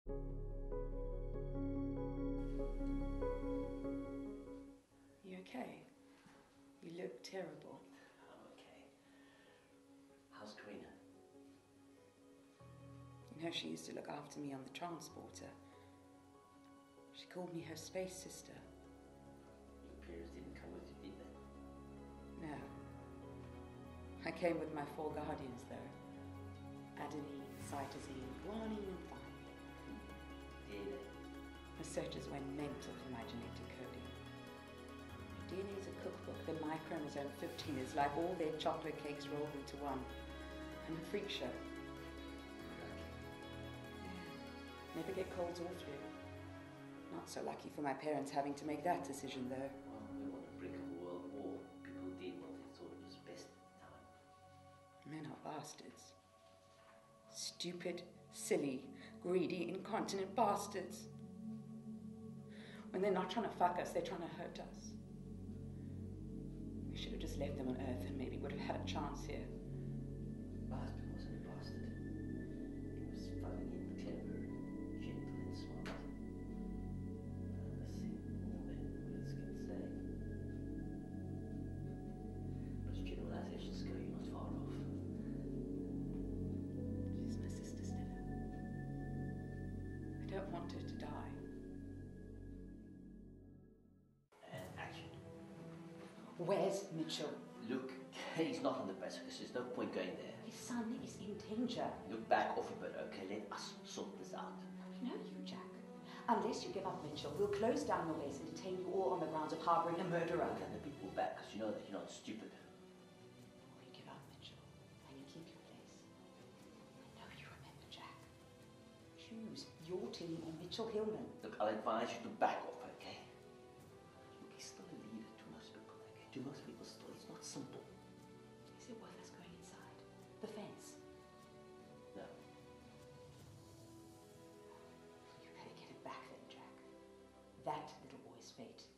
You okay? You look terrible. I'm okay. How's Karina? You know, she used to look after me on the transporter. She called me her space sister. Your parents didn't come with you, did they? No. I came with my 4 guardians, though. Adenine, Cytosine, Guanine, and Thymine. Did they? Researchers went mental for my genetic coding. My DNA is a cookbook. Then my chromosome 15 is like all their chocolate cakes rolled into one. I'm a freak show. Never get colds or flu. Not so lucky for my parents having to make that decision, though. Well, we were on the brink of a world war. People did what they thought was best at the time. Men are bastards. Stupid, silly, greedy, incontinent bastards. When they're not trying to fuck us, they're trying to hurt us. We should have just left them on Earth and maybe would have had a chance here. My husband wasn't a bastard. He was funny and clever, gentle and smart. I think more than words can say. But as generalizations go, you're not far off. She's my sister, Stella. I don't want her to die. And action. Where's Mitchell? Look, he's not on the precipice. There's no point going there. His son is in danger. Look back off a bit, okay? Let us sort this out. No, you, Jack. Unless you give up Mitchell, we'll close down your base and detain you all on the grounds of harboring a murderer. And the people back, because you know that you're not stupid. Or you give up Mitchell and you keep your place. I know you remember, Jack. Choose your team or Mitchell Hillman. Look, I'll advise you to back off, okay? Look, he's still a leader to most people, okay? To most people still, it's not simple. Is it worth us going inside? The fence? No. You better get it back then, Jack. That little boy's fate